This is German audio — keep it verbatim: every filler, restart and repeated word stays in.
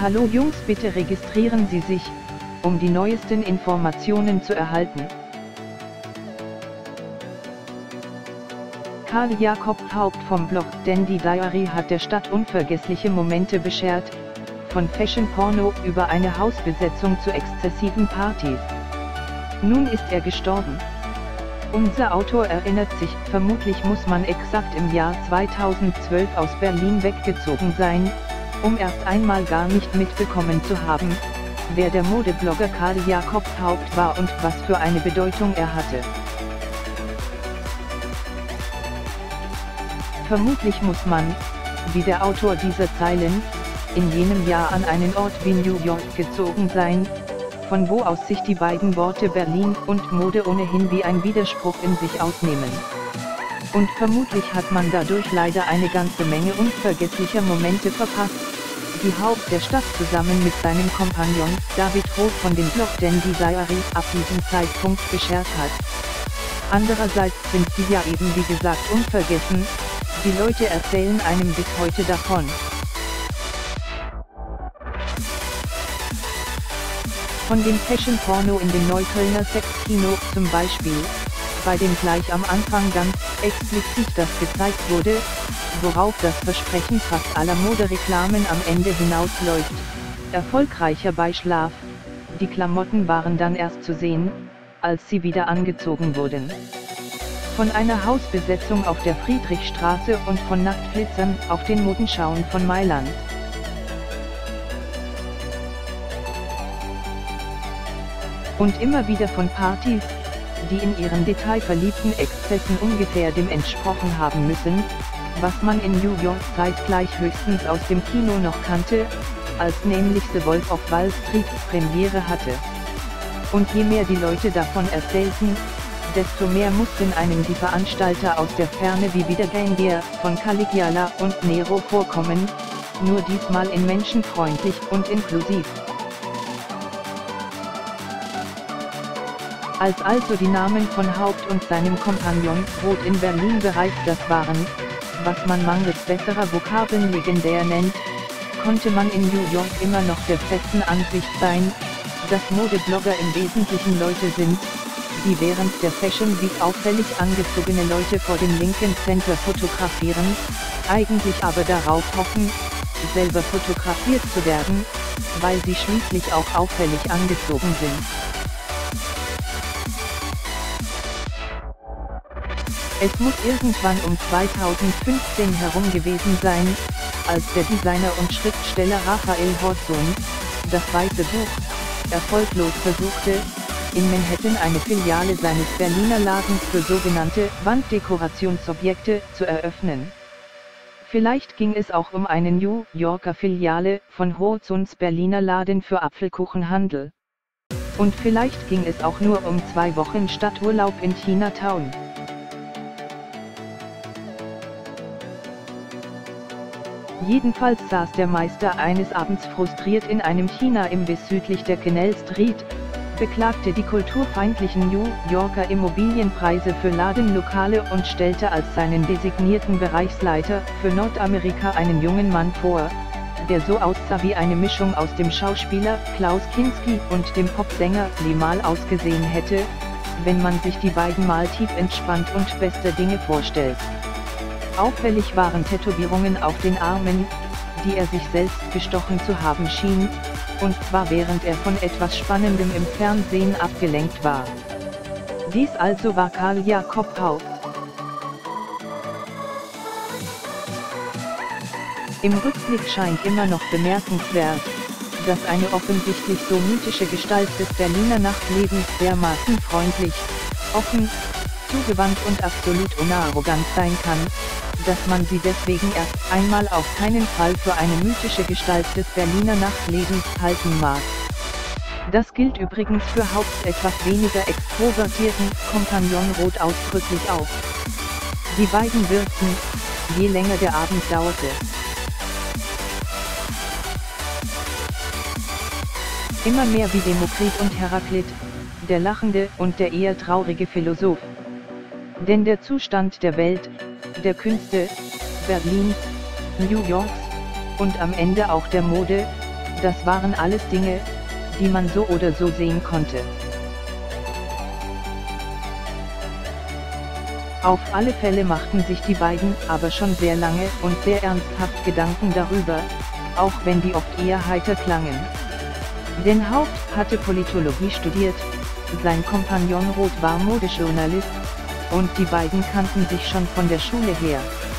Hallo Jungs, bitte registrieren Sie sich, um die neuesten Informationen zu erhalten. Karl Jakob Haupt vom Blog Dandy Diary hat der Stadt unvergessliche Momente beschert, von Fashion-Porno über eine Hausbesetzung zu exzessiven Partys. Nun ist er gestorben. Unser Autor erinnert sich, vermutlich muss man exakt im Jahr zweitausendzwölf aus Berlin weggezogen sein, um erst einmal gar nicht mitbekommen zu haben, wer der Modeblogger Karl Jakob Haupt war und was für eine Bedeutung er hatte. Vermutlich muss man, wie der Autor dieser Zeilen, in jenem Jahr an einen Ort wie New York gezogen sein, von wo aus sich die beiden Worte Berlin und Mode ohnehin wie ein Widerspruch in sich ausnehmen. Und vermutlich hat man dadurch leider eine ganze Menge unvergesslicher Momente verpasst, die Haupt der Stadt zusammen mit seinem Kompagnon David Roth von dem Blog Dandy Diary ab diesem Zeitpunkt beschert hat. Andererseits sind sie ja eben wie gesagt unvergessen, die Leute erzählen einem bis heute davon. Von dem Fashion-Porno in dem Neuköllner Sexkino zum Beispiel, bei dem gleich am Anfang ganz explizit das gezeigt wurde, worauf das Versprechen fast aller Modereklamen am Ende hinausläuft: erfolgreicher Beischlaf. Die Klamotten waren dann erst zu sehen, als sie wieder angezogen wurden. Von einer Hausbesetzung auf der Friedrichstraße und von Nacktflitzern auf den Modenschauen von Mailand. Und immer wieder von Partys, die in ihren detailverliebten Exzessen ungefähr dem entsprochen haben müssen, was man in New York zeitgleich höchstens aus dem Kino noch kannte, als nämlich The Wolf of Wall Street Premiere hatte. Und je mehr die Leute davon erzählten, desto mehr mussten einem die Veranstalter aus der Ferne wie wieder Gangster von Caligula und Nero vorkommen, nur diesmal in menschenfreundlich und inklusiv. Als also die Namen von Haupt und seinem Kompagnon Roth in Berlin bereits das waren, was man mangels besserer Vokabeln legendär nennt, konnte man in New York immer noch der festen Ansicht sein, dass Modeblogger im Wesentlichen Leute sind, die während der Fashion Week auffällig angezogene Leute vor dem Lincoln Center fotografieren, eigentlich aber darauf hoffen, selber fotografiert zu werden, weil sie schließlich auch auffällig angezogen sind. Es muss irgendwann um zweitausendfünfzehn herum gewesen sein, als der Designer und Schriftsteller Raphael Horton, das Weiße Buch, erfolglos versuchte, in Manhattan eine Filiale seines Berliner Ladens für sogenannte Wanddekorationsobjekte zu eröffnen. Vielleicht ging es auch um eine New Yorker Filiale von Hortons Berliner Laden für Apfelkuchenhandel. Und vielleicht ging es auch nur um zwei Wochen Stadturlaub in Chinatown. Jedenfalls saß der Meister eines Abends frustriert in einem China-Imbiss südlich der Canal Street, beklagte die kulturfeindlichen New Yorker Immobilienpreise für Ladenlokale und stellte als seinen designierten Bereichsleiter für Nordamerika einen jungen Mann vor, der so aussah wie eine Mischung aus dem Schauspieler Klaus Kinski und dem Popsänger Limahl ausgesehen hätte, wenn man sich die beiden mal tief entspannt und bester Dinge vorstellt. Auffällig waren Tätowierungen auf den Armen, die er sich selbst gestochen zu haben schien, und zwar während er von etwas Spannendem im Fernsehen abgelenkt war. Dies also war Karl Jakob Haupt. Im Rückblick scheint immer noch bemerkenswert, dass eine offensichtlich so mythische Gestalt des Berliner Nachtlebens dermaßen freundlich, offen, zugewandt und absolut unarrogant sein kann, dass man sie deswegen erst einmal auf keinen Fall für eine mythische Gestalt des Berliner Nachtlebens halten mag. Das gilt übrigens für Haupts etwas weniger extrovertierten Kompagnon Roth ausdrücklich auch. Die beiden wirkten, je länger der Abend dauerte, immer mehr wie Demokrit und Heraklit, der lachende und der eher traurige Philosoph. Denn der Zustand der Welt, der Künste, Berlins, New Yorks und am Ende auch der Mode, das waren alles Dinge, die man so oder so sehen konnte. Auf alle Fälle machten sich die beiden aber schon sehr lange und sehr ernsthaft Gedanken darüber, auch wenn die oft eher heiter klangen. Denn Haupt hatte Politologie studiert, sein Kompagnon Roth war Modejournalist, und die beiden kannten sich schon von der Schule her.